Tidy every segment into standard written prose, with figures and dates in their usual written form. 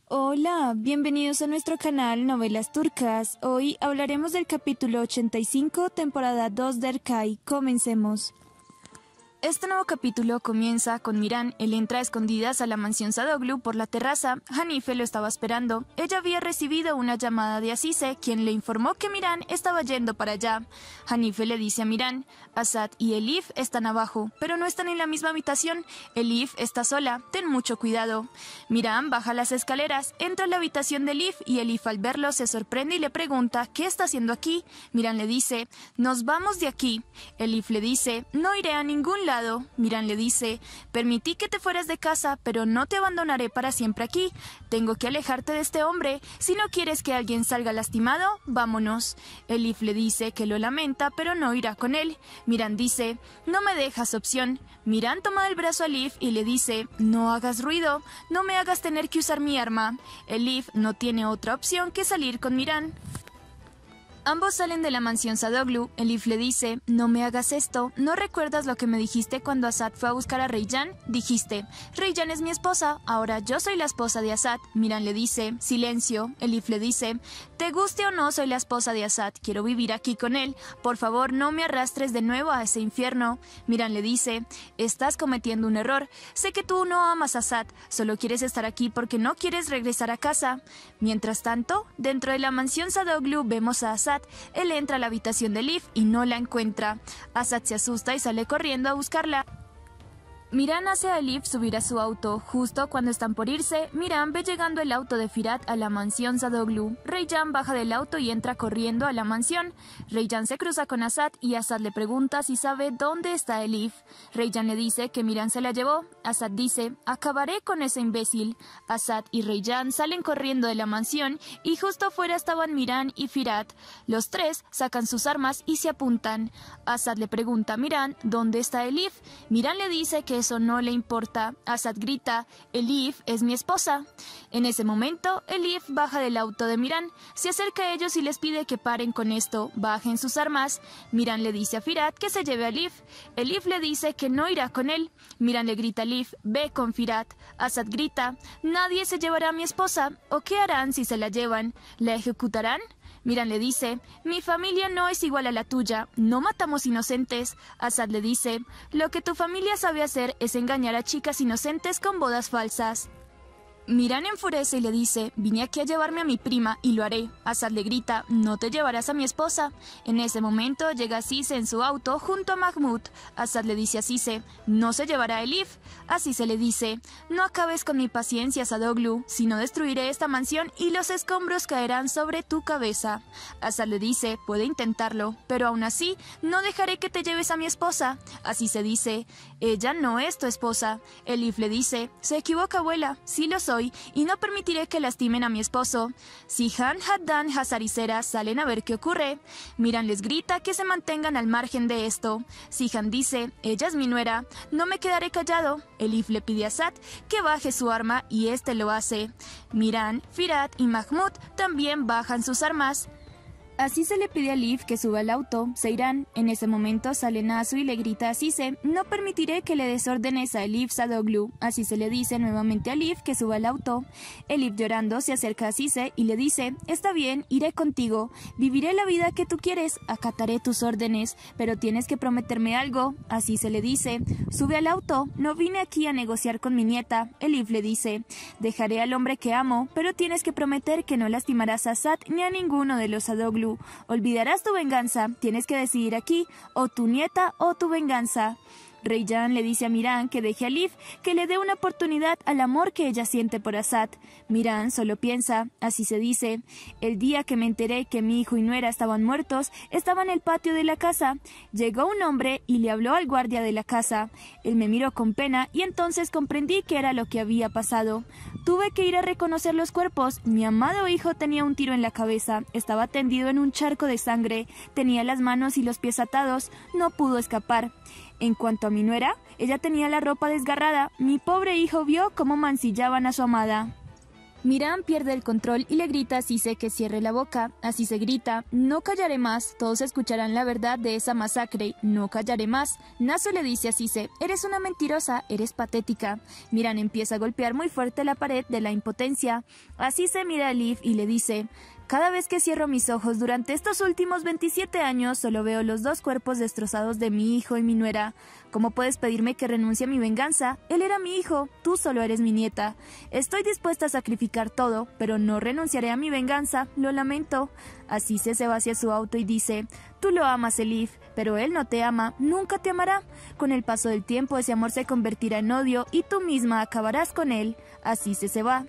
Hola, bienvenidos a nuestro canal Novelas Turcas. Hoy hablaremos del capítulo 85, temporada 2 de Erkay. Comencemos. Este nuevo capítulo comienza con Miran. Él entra a escondidas a la mansión Sadoglu por la terraza. Hanife lo estaba esperando. Ella había recibido una llamada de Azize, quien le informó que Miran estaba yendo para allá. Hanife le dice a Miran: Asad y Elif están abajo, pero no están en la misma habitación. Elif está sola, ten mucho cuidado. Miran baja las escaleras, entra a la habitación de Elif y Elif al verlo se sorprende y le pregunta ¿qué está haciendo aquí? Miran le dice: nos vamos de aquí. Elif le dice: no iré a ningún lado. Miran le dice: permití que te fueras de casa, pero no te abandonaré para siempre aquí. Tengo que alejarte de este hombre. Si no quieres que alguien salga lastimado, vámonos. Elif le dice que lo lamenta, pero no irá con él. Miran dice: no me dejas opción. Miran toma el brazo a Elif y le dice: no hagas ruido, no me hagas tener que usar mi arma. Elif no tiene otra opción que salir con Miran. Ambos salen de la mansión Sadoglu. Elif le dice: no me hagas esto. ¿No recuerdas lo que me dijiste cuando Asad fue a buscar a Reyyan? Dijiste: Reyyan es mi esposa, ahora yo soy la esposa de Asad. Miran le dice: silencio. Elif le dice: te guste o no, soy la esposa de Asad, quiero vivir aquí con él. Por favor, no me arrastres de nuevo a ese infierno. Miran le dice: estás cometiendo un error. Sé que tú no amas a Asad, solo quieres estar aquí porque no quieres regresar a casa. Mientras tanto, dentro de la mansión Sadoglu vemos a Asad. Él entra a la habitación de Elif y no la encuentra. Asad se asusta y sale corriendo a buscarla. Miran hace a Elif subir a su auto. Justo cuando están por irse, Miran ve llegando el auto de Firat a la mansión Sadoglu. Reyyan baja del auto y entra corriendo a la mansión. Reyyan se cruza con Asad y Asad le pregunta si sabe dónde está Elif. Reyyan le dice que Miran se la llevó. Asad dice: acabaré con ese imbécil. Asad y Reyyan salen corriendo de la mansión y justo afuera estaban Miran y Firat. Los tres sacan sus armas y se apuntan. Asad le pregunta a Miran dónde está Elif. Miran le dice que eso no le importa. Asad grita: Elif es mi esposa. En ese momento, Elif baja del auto de Miran, se acerca a ellos y les pide que paren con esto, bajen sus armas. Miran le dice a Firat que se lleve a Elif. Elif le dice que no irá con él. Miran le grita a Elif: ve con Firat. Asad grita: nadie se llevará a mi esposa. ¿O qué harán si se la llevan? ¿La ejecutarán? Miran le dice: mi familia no es igual a la tuya, no matamos inocentes. Asad le dice: lo que tu familia sabe hacer es engañar a chicas inocentes con bodas falsas. Miran enfurece y le dice: vine aquí a llevarme a mi prima y lo haré. Asad le grita: no te llevarás a mi esposa. En ese momento llega Azize en su auto junto a Mahmud. Asad le dice a Azize: no se llevará a Elif. Azize le dice: no acabes con mi paciencia, Sadoglu, si no destruiré esta mansión y los escombros caerán sobre tu cabeza. Asad le dice: puede intentarlo, pero aún así no dejaré que te lleves a mi esposa. Azize dice: ella no es tu esposa. Elif le dice: se equivoca, abuela, sí lo soy, y no permitiré que lastimen a mi esposo. Sihan, Haddan, Hazarisera salen a ver qué ocurre. Miran les grita que se mantengan al margen de esto. Sihan dice: ella es mi nuera, no me quedaré callado. Elif le pide a Asad que baje su arma y este lo hace. Miran, Firat y Mahmud también bajan sus armas. Así se le pide a Elif que suba al auto. Se irán. En ese momento sale Nasu y le grita a Azize: no permitiré que le desórdenes a Elif, Sadoglu. Así se le dice nuevamente a Elif que suba al auto. Elif llorando se acerca a Azize y le dice: está bien, iré contigo. Viviré la vida que tú quieres, acataré tus órdenes, pero tienes que prometerme algo. Así se le dice: sube al auto, no vine aquí a negociar con mi nieta. Elif le dice: dejaré al hombre que amo, pero tienes que prometer que no lastimarás a Asad ni a ninguno de los Sadoglu. Olvidarás tu venganza, tienes que decidir aquí, o tu nieta o tu venganza. Reyyan le dice a Miran que deje a Elif, que le dé una oportunidad al amor que ella siente por Asad. Miran solo piensa, así se dice: el día que me enteré que mi hijo y nuera estaban muertos, estaba en el patio de la casa. Llegó un hombre y le habló al guardia de la casa. Él me miró con pena y entonces comprendí que era lo que había pasado. Tuve que ir a reconocer los cuerpos. Mi amado hijo tenía un tiro en la cabeza, estaba tendido en un charco de sangre, tenía las manos y los pies atados, no pudo escapar. En cuanto a mi nuera, ella tenía la ropa desgarrada. Mi pobre hijo vio cómo mancillaban a su amada. Miran pierde el control y le grita a Cisse que cierre la boca. Así se grita: no callaré más, todos escucharán la verdad de esa masacre, no callaré más. Naso le dice a Cisse: eres una mentirosa, eres patética. Miran empieza a golpear muy fuerte la pared de la impotencia. Así se mira a Liv y le dice: cada vez que cierro mis ojos durante estos últimos 27 años, solo veo los dos cuerpos destrozados de mi hijo y mi nuera. ¿Cómo puedes pedirme que renuncie a mi venganza? Él era mi hijo, tú solo eres mi nieta. Estoy dispuesta a sacrificar todo, pero no renunciaré a mi venganza, lo lamento. Así se va hacia su auto y dice: tú lo amas, Elif, pero él no te ama, nunca te amará. Con el paso del tiempo ese amor se convertirá en odio y tú misma acabarás con él. Así se va.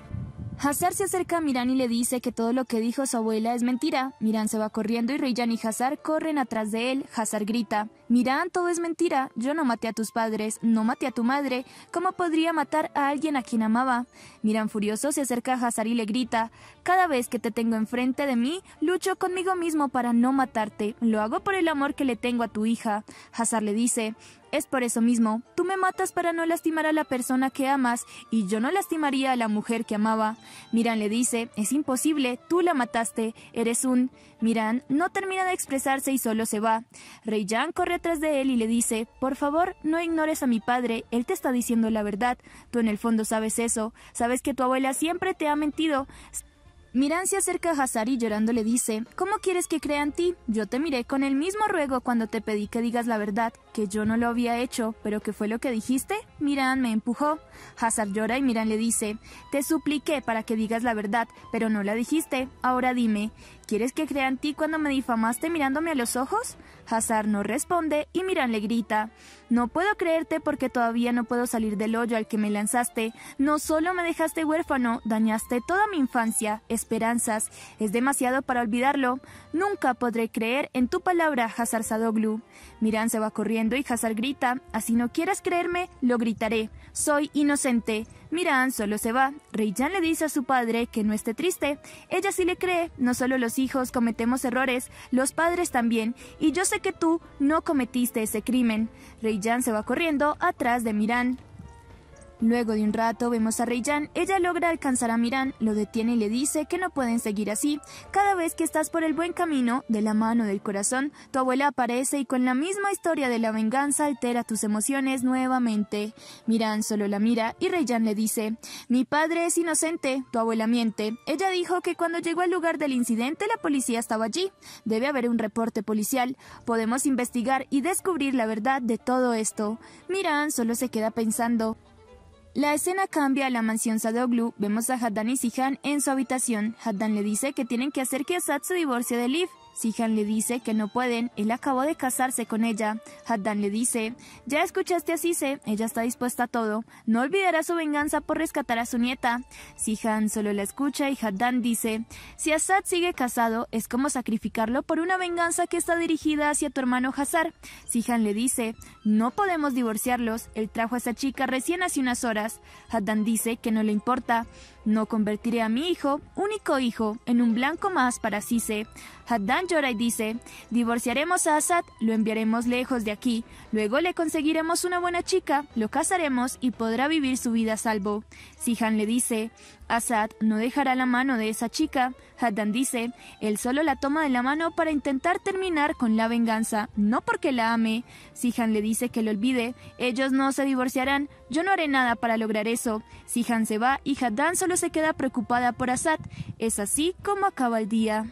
Hazar se acerca a Miran y le dice que todo lo que dijo su abuela es mentira. Miran se va corriendo y Reyyan y Hazar corren atrás de él. Hazar grita: Miran, todo es mentira. Yo no maté a tus padres, no maté a tu madre. ¿Cómo podría matar a alguien a quien amaba? Miran furioso se acerca a Hazar y le grita: cada vez que te tengo enfrente de mí, lucho conmigo mismo para no matarte. Lo hago por el amor que le tengo a tu hija. Hazar le dice: es por eso mismo, tú me matas para no lastimar a la persona que amas, y yo no lastimaría a la mujer que amaba. Miran le dice: es imposible, tú la mataste, eres un... Miran no termina de expresarse y solo se va. Reyyan corre atrás de él y le dice: por favor, no ignores a mi padre, él te está diciendo la verdad. Tú en el fondo sabes eso, sabes que tu abuela siempre te ha mentido. Miran se acerca a Hazar y llorando le dice: ¿cómo quieres que crea en ti? Yo te miré con el mismo ruego cuando te pedí que digas la verdad, que yo no lo había hecho, pero ¿qué fue lo que dijiste? Miran me empujó. Hazar llora y Miran le dice: te supliqué para que digas la verdad, pero no la dijiste. Ahora dime, ¿quieres que crea en ti cuando me difamaste mirándome a los ojos? Hazar no responde y Miran le grita: no puedo creerte porque todavía no puedo salir del hoyo al que me lanzaste. No solo me dejaste huérfano, dañaste toda mi infancia, esperanzas. Es demasiado para olvidarlo. Nunca podré creer en tu palabra, Hazar Sadoglu. Miran se va corriendo y Hazar grita: así no quieras creerme, lo gritaré. Soy inocente. Miran solo se va. Reyyan le dice a su padre que no esté triste. Ella sí le cree. No solo los hijos cometemos errores, los padres también. Y yo sé que tú no cometiste ese crimen. Reyyan se va corriendo atrás de Miran. Luego de un rato vemos a Reyyan. Ella logra alcanzar a Miran, lo detiene y le dice que no pueden seguir así. Cada vez que estás por el buen camino, de la mano del corazón, tu abuela aparece y con la misma historia de la venganza altera tus emociones nuevamente. Miran solo la mira y Reyyan le dice: mi padre es inocente, tu abuela miente. Ella dijo que cuando llegó al lugar del incidente la policía estaba allí. Debe haber un reporte policial. Podemos investigar y descubrir la verdad de todo esto. Miran solo se queda pensando. La escena cambia a la mansión Sadoglu. Vemos a Haddan y Sihan en su habitación. Haddan le dice que tienen que hacer que Azad se divorcie de Liv. Sihan le dice que no pueden, él acabó de casarse con ella. Haddan le dice: ya escuchaste a Cisse, ella está dispuesta a todo. No olvidará su venganza por rescatar a su nieta. Sihan solo la escucha y Haddan dice: si Azad sigue casado, es como sacrificarlo por una venganza que está dirigida hacia tu hermano Hazar. Sihan le dice: no podemos divorciarlos, él trajo a esa chica recién hace unas horas. Haddan dice que no le importa. No convertiré a mi hijo, único hijo, en un blanco más para Cisse. Haddan llora y dice: divorciaremos a Azad, lo enviaremos lejos de aquí, luego le conseguiremos una buena chica, lo casaremos y podrá vivir su vida a salvo. Sihan le dice: Azad no dejará la mano de esa chica. Haddan dice: él solo la toma de la mano para intentar terminar con la venganza, no porque la ame. Sihan le dice que lo olvide, ellos no se divorciarán, yo no haré nada para lograr eso. Sihan se va y Haddan solo se queda preocupada por Azad. Es así como acaba el día.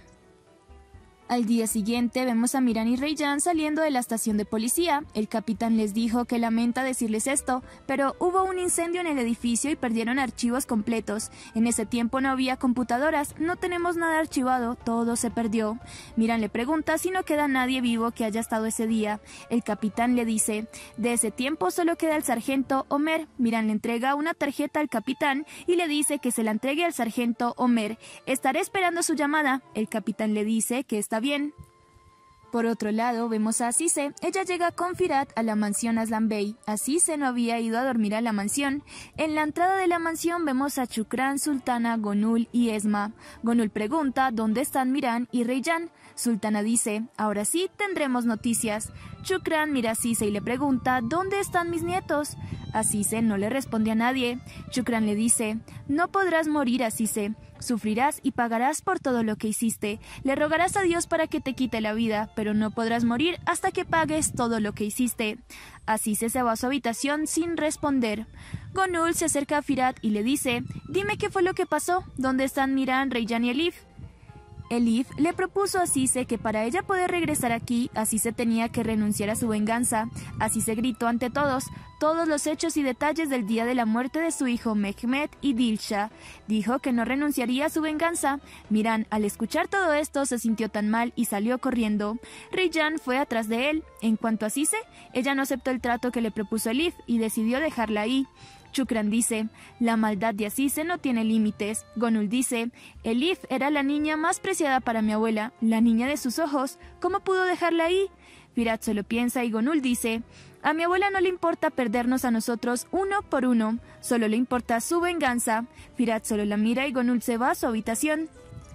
Al día siguiente vemos a Miran y Reyyan saliendo de la estación de policía. El capitán les dijo que lamenta decirles esto, pero hubo un incendio en el edificio y perdieron archivos completos. En ese tiempo no había computadoras, no tenemos nada archivado, todo se perdió. Miran le pregunta si no queda nadie vivo que haya estado ese día. El capitán le dice: de ese tiempo solo queda el sargento Omer. Miran le entrega una tarjeta al capitán y le dice que se la entregue al sargento Omer. Estaré esperando su llamada. El capitán le dice que está bien. Por otro lado, vemos a Cisse. Ella llega con Firat a la mansión Aslan Bey. Cisse no había ido a dormir a la mansión. En la entrada de la mansión vemos a Shukran, Sultana, Gonul y Esma. Gonul pregunta dónde están Miran y Reyyan. Sultana dice: ahora sí tendremos noticias. Shukran mira a Cisse y le pregunta: ¿dónde están mis nietos? Azize no le responde a nadie. Shukran le dice: no podrás morir, Azize. Sufrirás y pagarás por todo lo que hiciste. Le rogarás a Dios para que te quite la vida, pero no podrás morir hasta que pagues todo lo que hiciste. Azize se va a su habitación sin responder. Gonul se acerca a Firat y le dice: dime qué fue lo que pasó. ¿Dónde están Miran, Reyyan y Elif? Elif le propuso a Azize que para ella poder regresar aquí, Azize tenía que renunciar a su venganza. Azize gritó ante todos los hechos y detalles del día de la muerte de su hijo Mehmet y Dilshah. Dijo que no renunciaría a su venganza. Miran, al escuchar todo esto, se sintió tan mal y salió corriendo. Reyyan fue atrás de él. En cuanto a Azize, ella no aceptó el trato que le propuso Elif y decidió dejarla ahí. Shukran dice: la maldad de Azize no tiene límites. Gonul dice: Elif era la niña más preciada para mi abuela, la niña de sus ojos. ¿Cómo pudo dejarla ahí? Firat solo piensa y Gonul dice: a mi abuela no le importa perdernos a nosotros uno por uno, solo le importa su venganza. Firat solo la mira y Gonul se va a su habitación.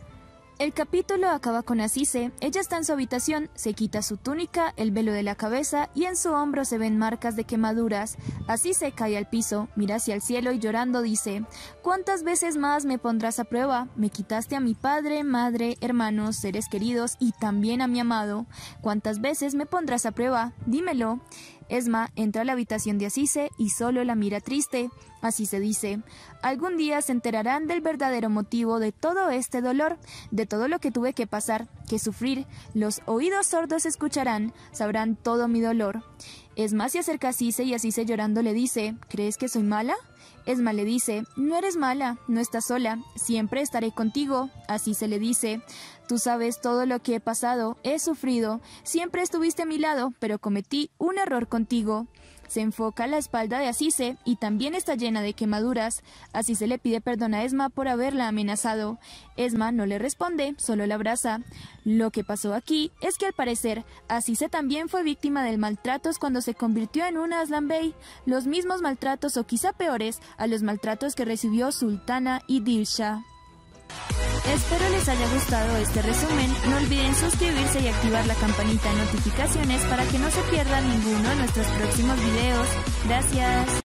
El capítulo acaba con Azize. Ella está en su habitación, se quita su túnica, el velo de la cabeza y en su hombro se ven marcas de quemaduras. Azize cae al piso, mira hacia el cielo y llorando dice: ¿cuántas veces más me pondrás a prueba? Me quitaste a mi padre, madre, hermanos, seres queridos y también a mi amado. ¿Cuántas veces me pondrás a prueba? Dímelo. Esma entra a la habitación de Azize y solo la mira triste. Azize dice: algún día se enterarán del verdadero motivo de todo este dolor, de todo lo que tuve que pasar, que sufrir. Los oídos sordos escucharán, sabrán todo mi dolor. Esma se acerca a Azize y Azize llorando le dice: ¿crees que soy mala? Esma le dice: no eres mala, no estás sola, siempre estaré contigo. Azize le dice: tú sabes todo lo que he pasado, he sufrido, siempre estuviste a mi lado, pero cometí un error contigo. Se enfoca la espalda de Azize y también está llena de quemaduras. Azize le pide perdón a Esma por haberla amenazado. Esma no le responde, solo la abraza. Lo que pasó aquí es que al parecer Azize también fue víctima de maltratos cuando se convirtió en una Aslan Bey, los mismos maltratos o quizá peores a los maltratos que recibió Sultana y Dilshah. Espero les haya gustado este resumen. No olviden suscribirse y activar la campanita de notificaciones para que no se pierdan ninguno de nuestros próximos videos. Gracias.